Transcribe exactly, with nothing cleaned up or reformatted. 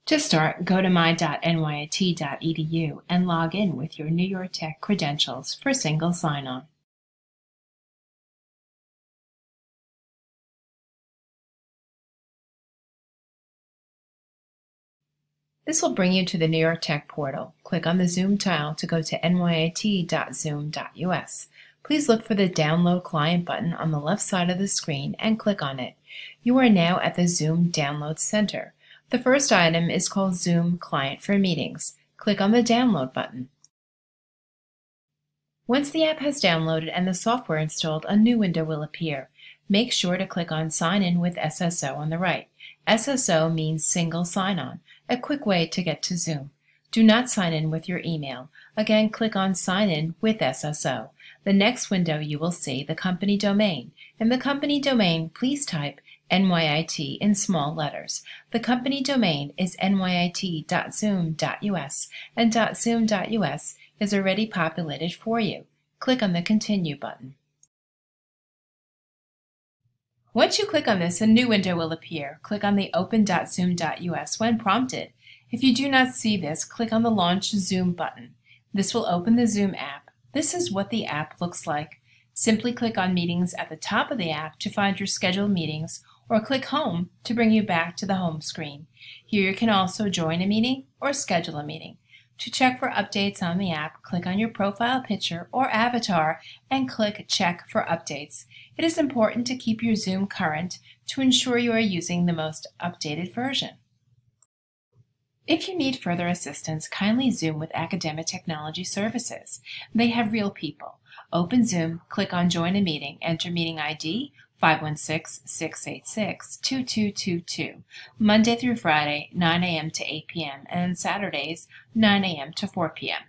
To start, go to my dot N Y I T dot E D U and log in with your New York Tech credentials for single sign-on. This will bring you to the New York Tech portal. Click on the Zoom tile to go to N Y I T dot zoom dot U S. Please look for the Download Client button on the left side of the screen and click on it. You are now at the Zoom Download Center. The first item is called Zoom Client for Meetings. Click on the Download button. Once the app has downloaded and the software installed, a new window will appear. Make sure to click on Sign In with S S O on the right. S S O means Single Sign-On, a quick way to get to Zoom. Do not sign in with your email. Again, click on Sign In with S S O. The next window you will see the company domain. In the company domain, please type N Y I T in small letters. The company domain is N Y I T dot zoom dot U S, and .zoom dot U S is already populated for you. Click on the Continue button. Once you click on this, a new window will appear. Click on the Open dot zoom dot U S when prompted. If you do not see this, click on the Launch Zoom button. This will open the Zoom app. This is what the app looks like. Simply click on Meetings at the top of the app to find your scheduled meetings, or click Home to bring you back to the home screen. Here you can also join a meeting or schedule a meeting. To check for updates on the app, click on your profile picture or avatar and click Check for Updates. It is important to keep your Zoom current to ensure you are using the most updated version. If you need further assistance, kindly Zoom with Academic Technology Services. They have real people. Open Zoom, click on Join a Meeting, enter meeting I D five one six, six eight six, two two two two, Monday through Friday, nine A M to eight P M, and Saturdays, nine A M to four P M